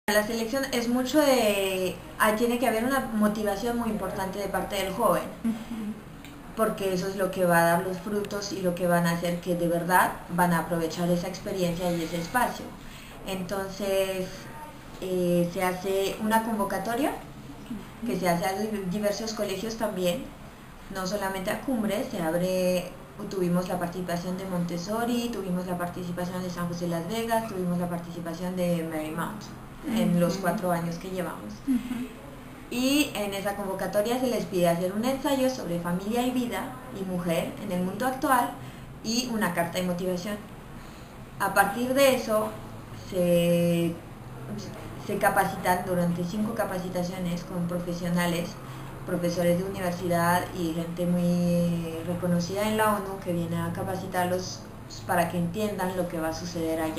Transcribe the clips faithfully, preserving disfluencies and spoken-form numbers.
La selección es mucho de, ah, tiene que haber una motivación muy importante de parte del joven, porque eso es lo que va a dar los frutos y lo que van a hacer que de verdad van a aprovechar esa experiencia y ese espacio. Entonces eh, se hace una convocatoria que se hace a diversos colegios también, no solamente a Cumbres, se abre, tuvimos la participación de Montessori, tuvimos la participación de San José de Las Vegas, tuvimos la participación de Marymount en los cuatro años que llevamos. Uh-huh. Y en esa convocatoria se les pide hacer un ensayo sobre familia y vida y mujer en el mundo actual y una carta de motivación. A partir de eso se, se capacitan durante cinco capacitaciones con profesionales, profesores de universidad y gente muy reconocida en la ONU que viene a capacitarlos para que entiendan lo que va a suceder allá.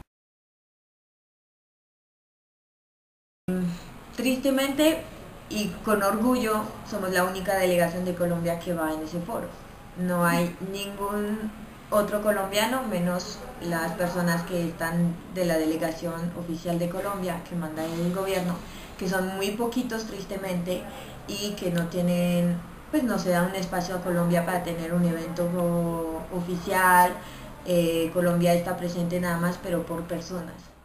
Tristemente y con orgullo somos la única delegación de Colombia que va en ese foro. No hay ningún otro colombiano, menos las personas que están de la delegación oficial de Colombia que manda el gobierno, que son muy poquitos tristemente y que no tienen, pues no se da un espacio a Colombia para tener un evento oficial. eh, Colombia está presente nada más pero por personas.